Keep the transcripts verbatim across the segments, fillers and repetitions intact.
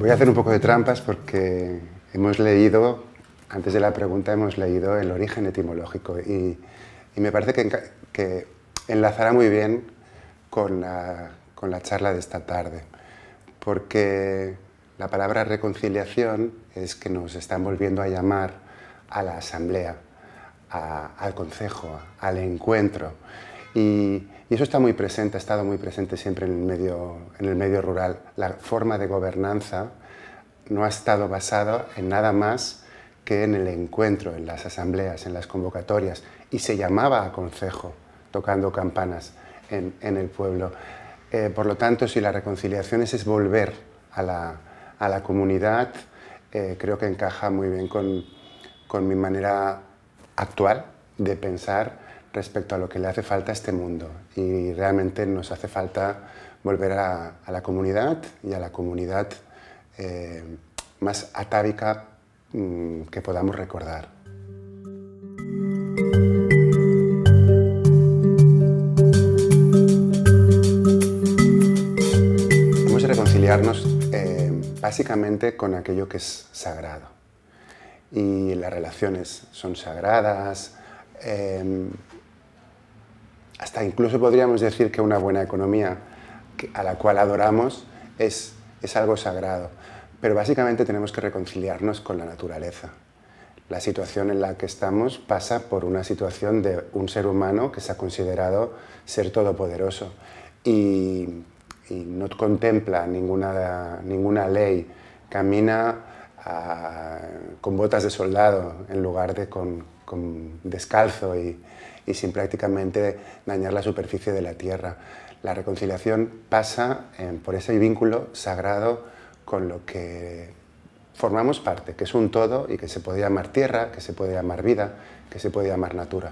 Voy a hacer un poco de trampas porque hemos leído, antes de la pregunta, hemos leído el origen etimológico y, y me parece que, que enlazará muy bien con la, con la charla de esta tarde, porque la palabra reconciliación es que nos están volviendo a llamar a la asamblea, a, al concejo, al encuentro. Y, y eso está muy presente, ha estado muy presente siempre en el, medio, en el medio rural. La forma de gobernanza no ha estado basada en nada más que en el encuentro, en las asambleas, en las convocatorias. Y se llamaba a concejo, tocando campanas en, en el pueblo. Eh, por lo tanto, si la reconciliación es, es volver a la, a la comunidad, eh, creo que encaja muy bien con, con mi manera actual de pensar respecto a lo que le hace falta a este mundo. Y realmente nos hace falta volver a, a la comunidad y a la comunidad eh, más atávica mmm, que podamos recordar. Hemos de reconciliarnos eh, básicamente con aquello que es sagrado. Y las relaciones son sagradas. Eh, hasta incluso podríamos decir que una buena economía a la cual adoramos es, es algo sagrado. Pero básicamente tenemos que reconciliarnos con la naturaleza. La situación en la que estamos pasa por una situación de un ser humano que se ha considerado ser todopoderoso y, y no contempla ninguna, ninguna ley, camina a, con botas de soldado en lugar de con, con descalzo y, y sin prácticamente dañar la superficie de la tierra. La reconciliación pasa eh, por ese vínculo sagrado con lo que formamos parte, que es un todo y que se puede llamar tierra, que se puede llamar vida, que se puede llamar natura.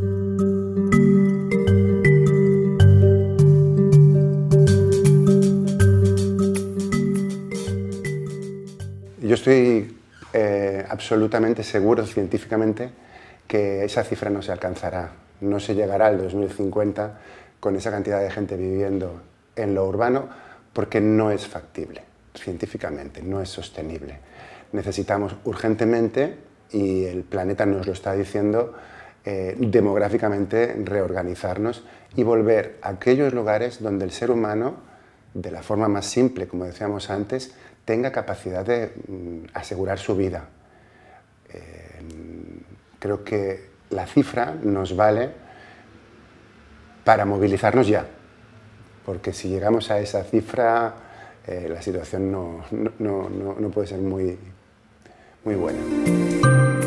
Yo estoy eh, absolutamente seguro científicamente que esa cifra no se alcanzará, no se llegará al dos mil cincuenta con esa cantidad de gente viviendo en lo urbano porque no es factible, científicamente, no es sostenible. Necesitamos urgentemente, y el planeta nos lo está diciendo, eh, demográficamente reorganizarnos y volver a aquellos lugares donde el ser humano, de la forma más simple, como decíamos antes, tenga capacidad de mm, asegurar su vida. Eh, creo que la cifra nos vale para movilizarnos ya, porque si llegamos a esa cifra, eh, la situación no, no, no, no puede ser muy, muy buena.